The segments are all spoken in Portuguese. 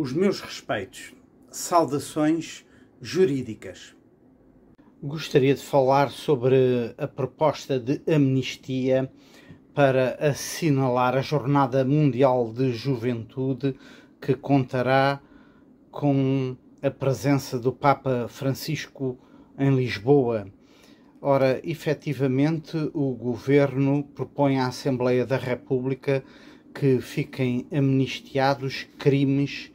Os meus respeitos. Saudações jurídicas. Gostaria de falar sobre a proposta de amnistia para assinalar a Jornada Mundial de Juventude, que contará com a presença do Papa Francisco em Lisboa. Ora, efetivamente, o Governo propõe à Assembleia da República que fiquem amnistiados crimes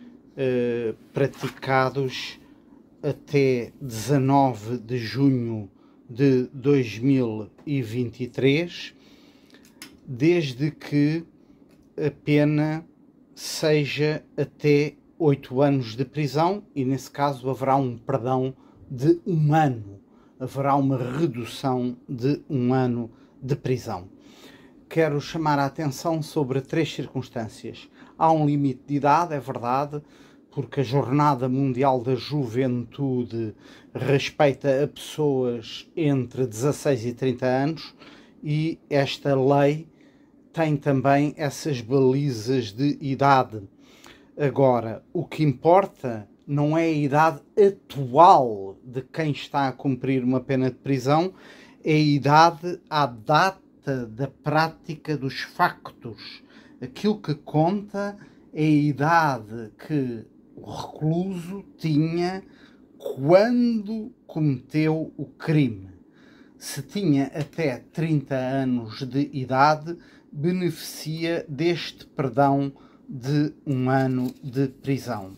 praticados até 19 de junho de 2023, desde que a pena seja até 8 anos de prisão, e nesse caso haverá um perdão de 1 ano, haverá uma redução de 1 ano de prisão. Quero chamar a atenção sobre 3 circunstâncias. Há um limite de idade, é verdade, porque a Jornada Mundial da Juventude respeita a pessoas entre 16 e 30 anos e esta lei tem também essas balizas de idade. Agora, o que importa não é a idade atual de quem está a cumprir uma pena de prisão, é a idade à data da prática dos factos. Aquilo que conta é a idade que o recluso tinha quando cometeu o crime. Se tinha até 30 anos de idade, beneficia deste perdão de 1 ano de prisão.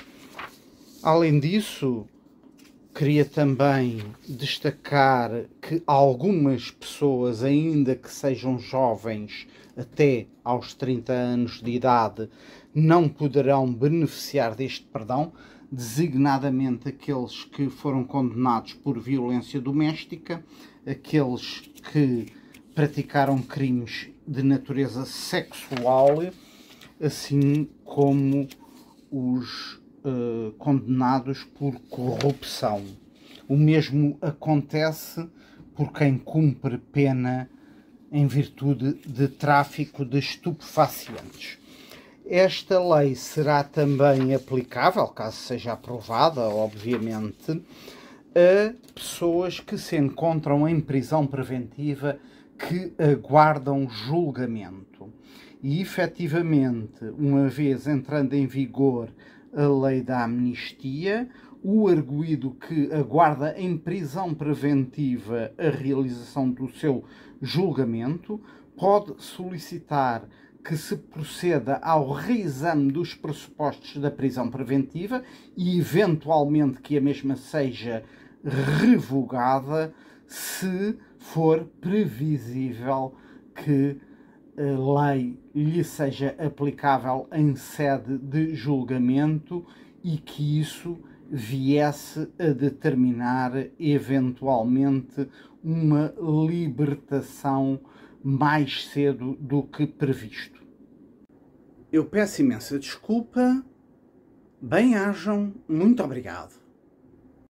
Além disso, queria também destacar que algumas pessoas, ainda que sejam jovens até aos 30 anos de idade, não poderão beneficiar deste perdão, designadamente aqueles que foram condenados por violência doméstica, aqueles que praticaram crimes de natureza sexual, assim como os condenados por corrupção. O mesmo acontece por quem cumpre pena em virtude de tráfico de estupefacientes. Esta lei será também aplicável, caso seja aprovada, obviamente, a pessoas que se encontram em prisão preventiva que aguardam julgamento. E, efetivamente, uma vez entrando em vigor a lei da amnistia, o arguido que aguarda em prisão preventiva a realização do seu julgamento pode solicitar que se proceda ao reexame dos pressupostos da prisão preventiva e, eventualmente, que a mesma seja revogada, se for previsível que a lei lhe seja aplicável em sede de julgamento e que isso viesse a determinar eventualmente uma libertação mais cedo do que previsto. Eu peço imensa desculpa, bem-ajam, muito obrigado.